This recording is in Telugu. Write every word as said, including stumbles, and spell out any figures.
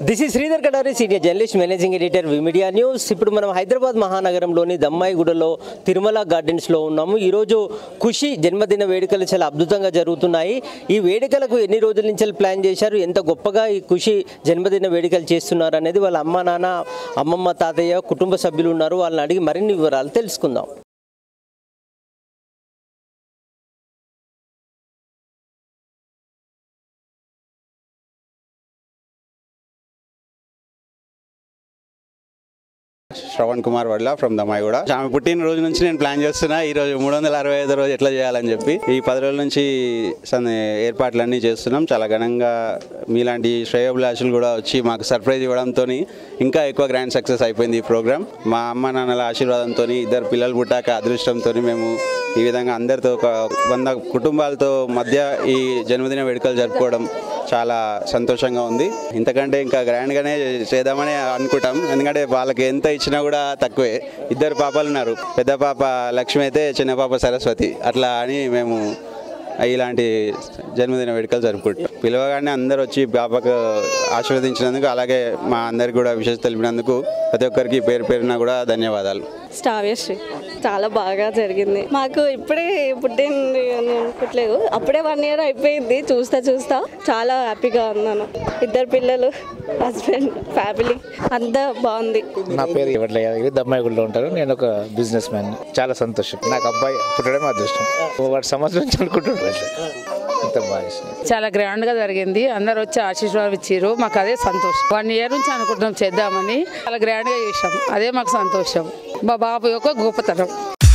This is Sridhar Kadari, senior journalist, managing editor, V media news. ఇప్పుడు మనం హైదరాబాద్ మహానగరంలోని దమ్మాయిగూడలో తిరుమల గార్డెన్స్లో ఉన్నాము. ఈరోజు ఖుషి జన్మదిన వేడుకలు చాలా అద్భుతంగా జరుగుతున్నాయి. ఈ వేడుకలకు ఎన్ని రోజుల నుంచి ప్లాన్ చేశారు, ఎంత గొప్పగా ఈ ఖుషి జన్మదిన వేడుకలు చేస్తున్నారు అనేది వాళ్ళ అమ్మ, నాన్న, అమ్మమ్మ, తాతయ్య, కుటుంబ సభ్యులు ఉన్నారు. వాళ్ళని అడిగి మరిన్ని వివరాలు తెలుసుకుందాం. శ్రవణ్ కుమార్ వడ్ల ఫ్రమ్ దమ్మాయిగూడ. ఆమె పుట్టిన రోజు నుంచి నేను ప్లాన్ చేస్తున్నా ఈ రోజు మూడు వందల అరవై ఐదు రోజు ఎట్లా చేయాలని చెప్పి ఈ పది రోజుల నుంచి ఏర్పాట్లన్నీ చేస్తున్నాం. చాలా ఘనంగా మీలాంటి శ్రేయోభిలాషులు కూడా వచ్చి మాకు సర్ప్రైజ్ ఇవ్వడంతో ఇంకా ఎక్కువ గ్రాండ్ సక్సెస్ అయిపోయింది ఈ ప్రోగ్రామ్. మా అమ్మ నాన్నల ఆశీర్వాదంతో, ఇద్దరు పిల్లలు పుట్టాక అదృష్టంతో మేము ఈ విధంగా అందరితో ఒక వంద కుటుంబాలతో మధ్య ఈ జన్మదిన వేడుకలు జరుపుకోవడం చాలా సంతోషంగా ఉంది. ఇంతకంటే ఇంకా గ్రాండ్గానే చేద్దామని అనుకుంటాం. ఎందుకంటే వాళ్ళకి ఎంత ఇచ్చినా కూడా తక్కువే. ఇద్దరు పాపలు ఉన్నారు, పెద్ద పాప లక్ష్మి అయితే చిన్న పాప సరస్వతి. అట్లా అని మేము ఇలాంటి జన్మదిన వేడుకలు జరుపుకుంటాం. పిలవగానే అందరూ వచ్చి పాపకు ఆశీర్వదించినందుకు, అలాగే మా అందరికి కూడా విశేష తెలిపినందుకు ప్రతి ఒక్కరికి పేరు పేరున కూడా ధన్యవాదాలు. శ్రావ్యశ్రీ చాలా బాగా జరిగింది. మాకు ఇప్పుడే పుట్టింది అని అనుకోవట్లేదు, అప్పుడే వన్ ఇయర్ అయిపోయింది. చూస్తా చూస్తా చాలా హ్యాపీగా ఉన్నాను. ఇద్దరు పిల్లలు, హస్బెండ్, ఫ్యామిలీ అంతా బాగుంది. నా పేరు ఇవ్వట్లేదు, దమ్మాయిగూడలో ఉంటారు. నేను ఒక బిజినెస్ మ్యాన్. చాలా సంతోషం. నాకు అబ్బాయి పుట్టడం అదృష్టం. వాటి సంవత్సరం నుంచి అనుకుంటున్నాను. చాలా గ్రాండ్ గా జరిగింది. అందరు వచ్చి ఆశీర్వాదం ఇచ్చారు. మాకు అదే సంతోషం. వన్ ఇయర్ నుంచి అనుకుంటున్నాం చేద్దామని. చాలా గ్రాండ్ గా చేసాం. అదే మాకు సంతోషం. మా బాబు యొక్క గొప్పతనం.